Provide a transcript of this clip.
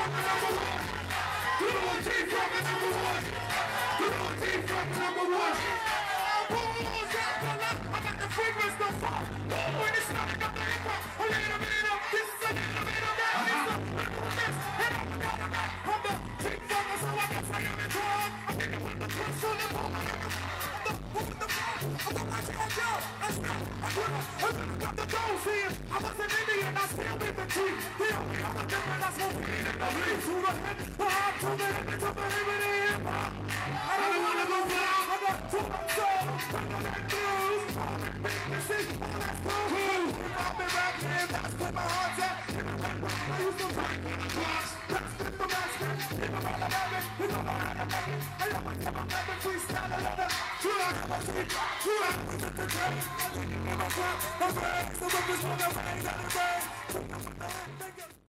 I was an Indian, I still with the tree. The only other difference I smoke weed and I leave to the head. But I'm too many to believe in hip-hop. I don't wanna go down, I got too much soul. Bring on that news, make me see, oh that's cool. I've been rapping, that's where my heart's at. I used to break in the blocks, that's with the master. If I'm on the habit, you know how to make it. I love my time, I'm having freestyle, I love that. True, I have a sweet, true, I was at the train. I'm in my crap, I'm ready, so I'm just on the way,